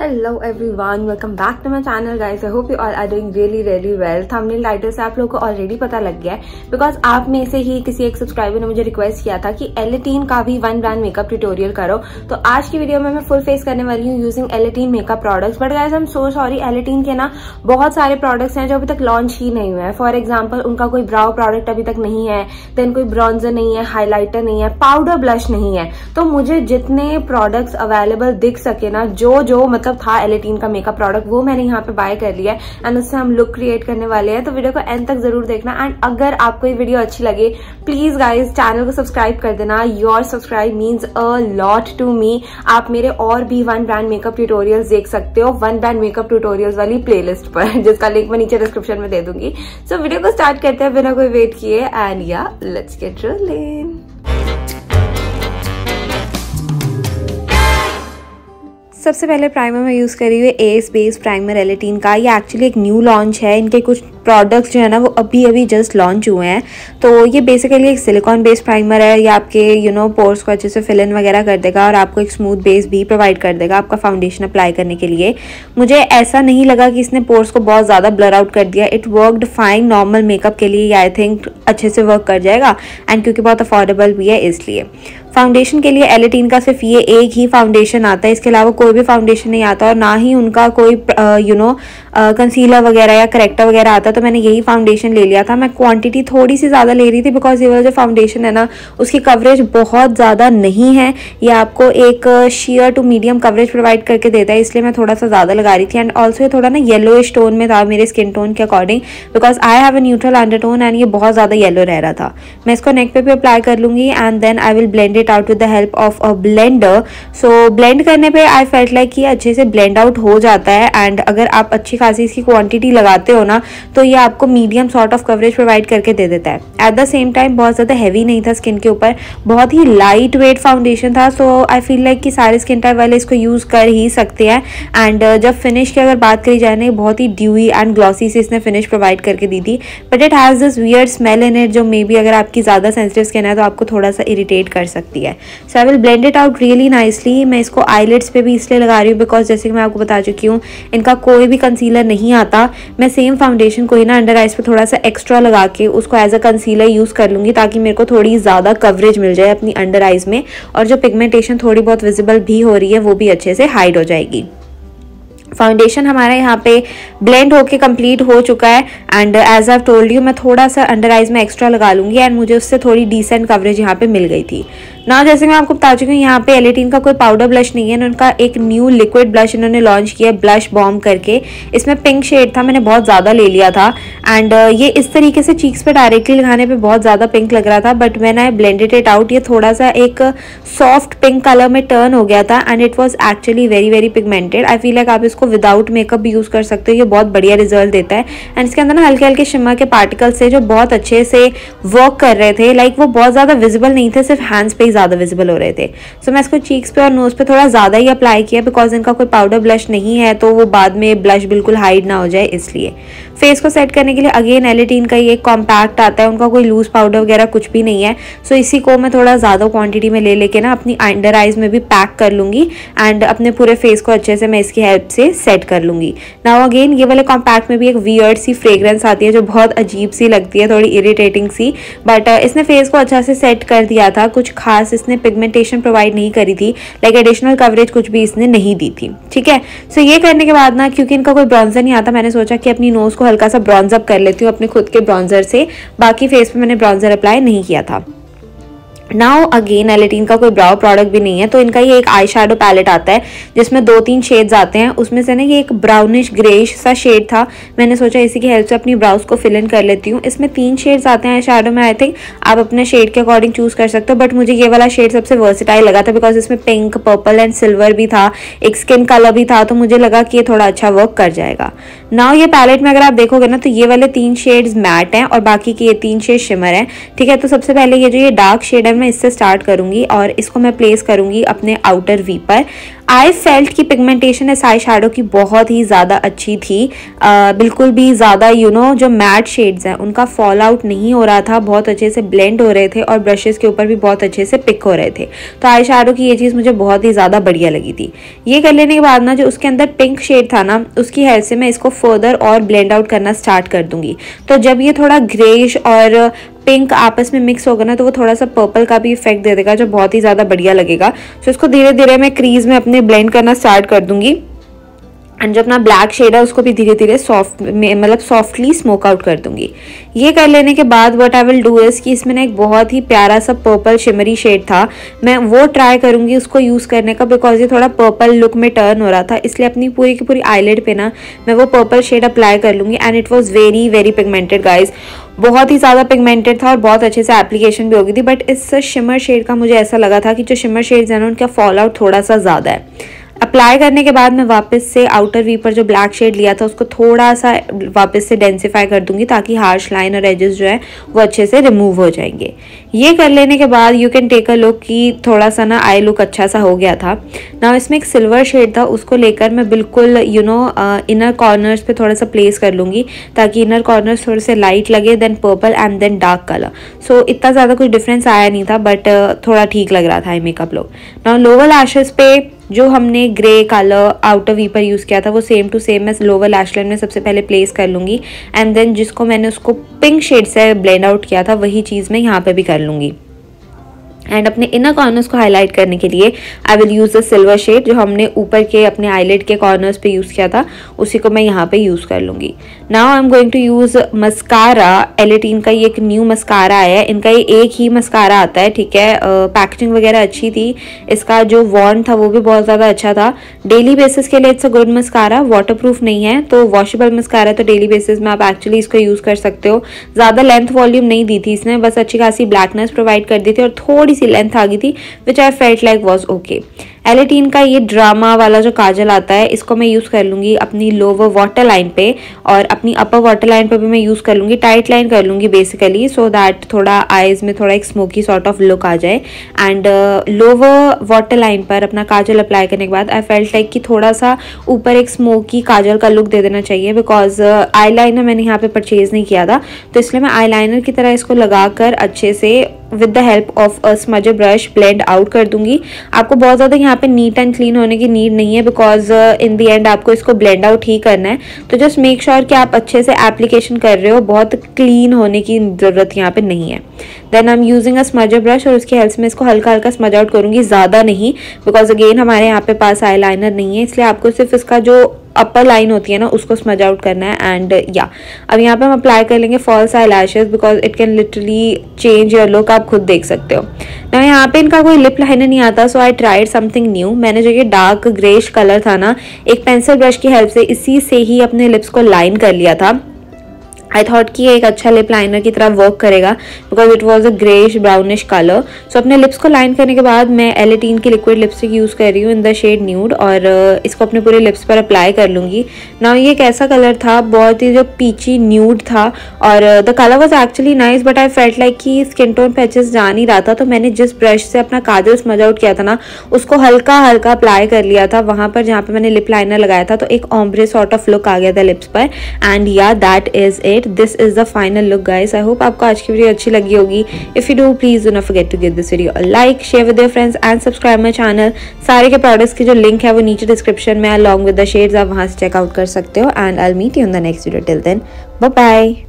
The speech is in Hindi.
Hello everyone, welcome back to my channel guys. I hope you all are doing really well. Thumbnail title से आप लोगों को ऑलरेडी पता लग गया है बिकॉज आप में से ही किसी एक सब्सक्राइबर ने मुझे रिक्वेस्ट किया था कि एलेटीन का भी वन ब्रांड मेकअप ट्यूटोरियल करो। तो आज की वीडियो में मैं फुल फेस करने वाली हूँ यूजिंग एलेटीन makeup products. But guys I am so sorry, एलेटीन के ना बहुत सारे प्रोडक्ट्स हैं जो अभी तक लॉन्च ही नहीं हुए हैं। फॉर एग्जाम्पल उनका कोई ब्राउ प्रोडक्ट अभी तक नहीं है, देन कोई ब्रॉन्जर नहीं है, हाईलाइटर नहीं है, पाउडर ब्लश नहीं है। तो मुझे जितने प्रोडक्ट्स अवेलेबल दिख सके ना, जो मतलब था एलेटीन का मेकअप प्रोडक्ट, वो मैंने यहाँ पे बाय कर लिया है एंड उससे हम लुक क्रिएट करने वाले हैं। तो वीडियो को एंड तक जरूर देखना एंड अगर आपको ये वीडियो अच्छी लगे प्लीज गाइज चैनल को सब्सक्राइब कर देना। Your subscribe means a lot to me. आप मेरे और भी वन ब्रांड मेकअप ट्यूटोरियल्स देख सकते हो वन ब्रांड मेकअप ट्यूटोरियल्स वाली प्लेलिस्ट पर, जिसका लिंक मैं नीचे डिस्क्रिप्शन में दे दूंगी। सो वीडियो को स्टार्ट करते हैं बिना कोई वेट किए एंड या लेट्स गेट रोलिंग। सबसे पहले प्राइमर मैं यूज़ कर रही हूँ एस बेस प्राइमर एलेटीन का। ये एक्चुअली एक न्यू लॉन्च है। इनके कुछ प्रोडक्ट्स जो है ना वो अभी जस्ट लॉन्च हुए हैं। तो ये बेसिकली एक सिलिकॉन बेस्ड प्राइमर है। ये आपके पोर्स को अच्छे से फिल इन वगैरह कर देगा और आपको एक स्मूथ बेस भी प्रोवाइड कर देगा आपका फाउंडेशन अप्लाई करने के लिए। मुझे ऐसा नहीं लगा कि इसने पोर्स को बहुत ज़्यादा ब्लर आउट कर दिया। It worked fine. Normal makeup के लिए आई थिंक अच्छे से वर्क कर जाएगा एंड क्योंकि बहुत अफोर्डेबल भी है इसलिए। फाउंडेशन के लिए एलेटीन का सिर्फ ये एक ही फाउंडेशन आता है, इसके अलावा कोई भी फाउंडेशन नहीं आता और ना ही उनका कोई कंसीलर वगैरह या करेक्टर वगैरह आता। तो मैंने यही फाउंडेशन ले लिया था। मैं क्वांटिटी थोड़ी सी ज़्यादा ले रही थी बिकॉज ये वाला जो फाउंडेशन है ना उसकी कवरेज बहुत ज़्यादा नहीं है। ये आपको एक sheer to medium coverage provide करके देता है, इसलिए मैं थोड़ा सा ज़्यादा लगा रही थी। एंड ऑल्सो ये थोड़ा ना येलोइश टोन में था मेरे स्किन टोन के according because I have a neutral undertone and ये बहुत ज़्यादा येलो रह रहा था। मैं इसको नेक पे भी अप्लाई कर लूँगी and then I will blend it out with the help of a blender. So blend करने पे आई फेल्ट लाइक कि अच्छे से ब्लेंड आउट हो जाता है एंड अगर आप अच्छी खासी इसकी क्वांटिटी लगाते हो ना तो ये आपको medium sort of coverage provide करके दे देता है। एट द सेम टाइम बहुत ज़्यादा हैवी नहीं था स्किन के ऊपर, बहुत ही लाइट वेट फाउंडेशन था। सो आई फील लाइक कि सारे स्किन टाइप वाले इसको यूज़ कर ही सकते हैं। एंड जब फिनिश की अगर बात करी जाए ना, बहुत ही ड्यूई एंड ग्लॉसी से इसने फिनिश प्रोवाइड करके दी थी। But it has this weird smell in it जो मे बी अगर आपकी ज़्यादा सेंसिटिव स्किन है तो आपको थोड़ा सा इरिटेट कर सकती है। So I will blend it out really nicely. मैं इसको आईलिड्स पे भी इसलिए लगा रही हूँ बिकॉज जैसे कि मैं आपको बता चुकी हूँ इनका कोई भी कंसीलर नहीं आता। मैं सेम फाउंडेशन को ही ना अंडर आइज पे थोड़ा सा एक्स्ट्रा लगा के उसको एज अ कंसीलर यूज़ कर लूँगी ताकि मेरे को थोड़ी ज़्यादा कवरेज मिल जाए अपनी अंडर आइज में और जो पिगमेंटेशन थोड़ी बहुत विजिबल भी हो रही है वो भी अच्छे से हाइड हो जाएगी। फाउंडेशन हमारा यहाँ पे ब्लेंड होके कंप्लीट हो चुका है and as I told you मैं थोड़ा सा अंडर आइज में एक्स्ट्रा लगा लूँगी एंड मुझे उससे थोड़ी डिसेंट कवरेज यहाँ पे मिल गई थी ना। जैसे मैं आपको बता चुकी हूँ यहाँ पे एलेटीन का कोई पाउडर ब्लश नहीं है। उनका एक न्यू लिक्विड ब्लश इन्होंने लॉन्च किया ब्लश बॉम्ब करके। इसमें पिंक शेड था, मैंने बहुत ज़्यादा ले लिया था एंड ये इस तरीके से चीक्स पे डायरेक्टली लगाने पे बहुत ज़्यादा पिंक लग रहा था। But when I blended it out ये थोड़ा सा एक सॉफ्ट पिंक कलर में टर्न हो गया था and it was actually very pigmented. I feel like आप इसको विदाउट मेकअप भी यूज़ कर सकते हो, ये बहुत बढ़िया रिजल्ट देता है। एंड इसके अंदर ना हल्के हल्के शिमर के पार्टिकल्स थे जो बहुत अच्छे से वर्क कर रहे थे। लाइक वो बहुत ज़्यादा विजिबल नहीं थे, सिर्फ हैंड्स पे ही ज़्यादा विजिबल हो रहे थे। सो मैं इसको चीक्स पे और नोज पे थोड़ा ज़्यादा ही अप्लाई किया बिकॉज इनका कोई पाउडर ब्लश नहीं है तो वो बाद में ब्लश बिल्कुल हाइड ना हो जाए इसलिए। फेस को सेट करने के लिए अगेन एलेटीन का ये एक कॉम्पैक्ट आता है, उनका कोई लूज पाउडर वगैरह कुछ भी नहीं है। सो इसी को मैं थोड़ा ज़्यादा क्वांटिटी में ले लेके ना अपनी अंडर आइज में भी पैक कर लूँगी एंड अपने पूरे फेस को अच्छे से मैं इसकी हेल्प से सेट कर लूँगी। नाउ अगेन ये वाले कॉम्पैक्ट में भी एक वियर्ड सी फ्रेग्रेंस आती है जो बहुत अजीब सी लगती है, थोड़ी इरिटेटिंग सी। बट इसने फेस को अच्छा से सेट कर दिया था। कुछ खास इसने पिगमेंटेशन प्रोवाइड नहीं करी थी, लाइक एडिशनल कवरेज कुछ भी इसने नहीं दी थी। ठीक है, सो ये करने के बाद ना क्योंकि इनका कोई ब्रॉन्जर नहीं आता मैंने सोचा कि अपनी नोज को हल्का सा ब्रॉन्ज अप कर लेती हूँ अपने खुद के ब्रॉन्जर से। बाकी फेस पे मैंने ब्रॉन्जर अप्लाई नहीं किया था। नाउ अगेन एलेटीन का कोई ब्राउ प्रोडक्ट भी नहीं है तो इनका ये एक आई शैडो पैलेट आता है जिसमें 2-3 शेड्स आते हैं। उसमें से ना ये एक ब्राउनिश ग्रेश सा शेड था, मैंने सोचा इसी की हेल्प से अपनी ब्राउज को फिल इन कर लेती हूँ। इसमें 3 शेड्स आते हैं आई शैडो में। आई थिंक आप अपने शेड के अकॉर्डिंग चूज कर सकते हो बट मुझे ये वाला शेड सबसे वर्सेटाइल लगा था बिकॉज इसमें पिंक, पर्पल एंड सिल्वर भी था, एक स्किन कलर भी था, तो मुझे लगा कि ये थोड़ा अच्छा वर्क कर जाएगा। नाउ ये पैलेट में अगर आप देखोगे ना तो ये वाले 3 शेड्स मैट हैं और बाकी के ये 3 शेड शिमर हैं। ठीक है, तो सबसे पहले ये जो ये डार्क शेड है मैं इससे स्टार्ट करूंगी और इसको मैं प्लेस करूंगी अपने आउटर वी पर। आई फेल्ट की पिगमेंटेशन इस आई शेडो की बहुत ही ज़्यादा अच्छी थी। बिल्कुल भी ज़्यादा जो मैट शेड्स हैं उनका फॉल आउट नहीं हो रहा था, बहुत अच्छे से ब्लेंड हो रहे थे और ब्रशेस के ऊपर भी बहुत अच्छे से पिक हो रहे थे। तो आई शेडो की ये चीज़ मुझे बहुत ही ज़्यादा बढ़िया लगी थी। ये कर लेने के बाद ना जो उसके अंदर पिंक शेड था ना, उसकी हेल्प से मैं इसको फर्दर और ब्लेंड आउट करना स्टार्ट कर दूंगी। तो जब ये थोड़ा ग्रेश और पिंक आपस में मिक्स होगा ना, तो वो थोड़ा सा पर्पल का भी इफेक्ट दे देगा जो बहुत ही ज़्यादा बढ़िया लगेगा। तो इसको धीरे धीरे मैं क्रीज में अपने ब्लेंड करना स्टार्ट कर दूंगी एंड जो अपना ब्लैक शेड है उसको भी धीरे धीरे सॉफ्टली स्मोक आउट कर दूंगी। ये कर लेने के बाद what I will do is कि इसमें ना एक बहुत ही प्यारा सा पर्पल शिमरी शेड था, मैं वो ट्राई करूंगी उसको यूज़ करने का, बिकॉज ये थोड़ा पर्पल लुक में टर्न हो रहा था, इसलिए अपनी पूरी की पूरी आईलिड पे ना मैं वो पर्पल शेड अप्लाई कर लूँगी। And it was very very pigmented guys, बहुत ही ज़्यादा पिगमेंटेड था और बहुत अच्छे से एप्लीकेशन भी होगी थी। बट इस शिमर शेड का मुझे ऐसा लगा था कि जो शिमर शेड्स हैं ना उनका फॉल आउट थोड़ा सा ज़्यादा है। अप्लाई करने के बाद मैं वापस से आउटर वी पर जो ब्लैक शेड लिया था उसको थोड़ा सा वापस से डेंसिफाई कर दूंगी ताकि हार्श लाइन और एजेस जो है वो अच्छे से रिमूव हो जाएंगे। ये कर लेने के बाद you can take a look कि थोड़ा सा ना आई लुक अच्छा सा हो गया था। ना इसमें एक सिल्वर शेड था, उसको लेकर मैं बिल्कुल इनर कॉर्नर्स पे थोड़ा सा प्लेस कर लूँगी ताकि इनर कॉर्नर्स थोड़े से लाइट लगे, then purple and then dark colour. So इतना ज़्यादा कुछ डिफरेंस आया नहीं था, बट थोड़ा ठीक लग रहा था आई मेकअप लुक। ना लोअर लैशेस पे जो हमने ग्रे कलर आउटर वी पर यूज़ किया था वो सेम टू सेम मैं लोअर लैश लाइन में सबसे पहले प्लेस कर लूँगी एंड देन जिसको मैंने उसको पिंक शेड से ब्लेंड आउट किया था वही चीज़ मैं यहाँ पे भी कर लूँगी। एंड अपने इनर कॉर्नर्स को हाईलाइट करने के लिए I will use the silver shade जो हमने ऊपर के अपने आईलिड के कॉर्नर्स पे यूज़ किया था, उसी को मैं यहाँ पे यूज़ कर लूँगी। Now I am going to use mascara. एलेटीन का ये एक न्यू मस्कारा आया है, इनका ये एक ही मस्कारा आता है, ठीक है। पैकेजिंग वगैरह अच्छी थी, इसका जो वॉन्ड था वो भी बहुत ज़्यादा अच्छा था। डेली बेसिस के लिए it's a good mascara, waterproof नहीं है तो वॉशेबल मस्कारा है, तो डेली बेसिस में आप एक्चुअली इसको यूज़ कर सकते हो। ज़्यादा लेंथ वॉल्यूम नहीं दी थी इसने, बस अच्छी खासी ब्लैकनेस प्रोवाइड कर दी थी और थोड़ी सी लेंथ आ गई थी which I felt like was okay. एलेटीन का ये ड्रामा वाला जो काजल आता है इसको मैं यूज़ कर लूँगी अपनी लोअर वाटर लाइन पे और अपनी अपर वाटर लाइन पे भी मैं यूज़ कर लूँगी, टाइट लाइन कर लूँगी बेसिकली, सो दैट थोड़ा आईज में थोड़ा एक स्मोकी सॉर्ट ऑफ लुक आ जाए। एंड लोअर वाटर लाइन पर अपना काजल अप्लाई करने के बाद आई फेल्ट लाइक कि थोड़ा सा ऊपर एक स्मोकी काजल का लुक दे देना चाहिए, बिकॉज आई लाइनर मैंने यहाँ पे परचेज नहीं किया था, तो इसलिए मैं आई लाइनर की तरह इसको लगाकर अच्छे से with the help of a smudger brush blend out कर दूंगी। आपको बहुत ज़्यादा यहाँ पे नीट एंड क्लीन होने की नीड नहीं है, बिकॉज इन द एंड आपको इसको ब्लेंड आउट ही करना है, तो जस्ट मेक श्योर कि आप अच्छे से एप्लीकेशन कर रहे हो, बहुत क्लीन होने की ज़रूरत यहाँ पे नहीं है। Then I am using a smudger brush और उसकी हेल्प से मैं इसको हल्का हल्का स्मज आउट करूँगी, ज़्यादा नहीं, बिकॉज अगेन हमारे यहाँ पे पास आई लाइनर नहीं है, इसलिए आपको सिर्फ इसका जो अपर लाइन होती है ना उसको स्मज आउट करना है। एंड या अब यहाँ पे हम अप्लाई कर लेंगे false eyelashes, because it can literally change your look, आप खुद देख सकते हो ना। यहाँ पे इनका कोई लिप लाइनर नहीं आता, so I tried something new. मैंने जो ये डार्क ग्रेश कलर था ना, एक पेंसिल ब्रश की हेल्प से इसी से ही अपने लिप्स को लाइन कर लिया था। आई थॉट कि एक अच्छा लिप लाइनर की तरह वर्क करेगा, because it was a greyish brownish colour. So अपने लिप्स को लाइन करने के बाद मैं एलेटीन की लिक्विड लिपस्टिक यूज़ कर रही हूँ इन द शेड न्यूड, और इसको अपने पूरे लिप्स पर अप्लाई कर लूँगी। नाउ ये कैसा कलर था, बहुत ही जो पीची न्यूड था और the colour was actually nice, but I felt like कि स्किन टोन पे अच्छे से जा नहीं रहा था, तो मैंने जिस ब्रश से अपना काजल स्मज आउट किया था ना उसको हल्का हल्का अप्लाई कर लिया था वहाँ पर जहाँ पे मैंने लिप लाइनर लगाया था, तो एक ऑम्ब्रे सॉर्ट ऑफ लुक आ गया था लिप्स पर। And yeah that is it, this is the final look guys. I hope आपको आज की वीडियो अच्छी लगी होगी। If you do please do not forget to give this video a like, share with your friends and subscribe my channel. सारे के प्रोडक्ट्स की जो लिंक है वो नीचे डिस्क्रिप्शन में अलॉन्ग विद द शेड्स आप वहां से चेकआउट कर सकते हो। And I will meet you in the next video, till then bye bye.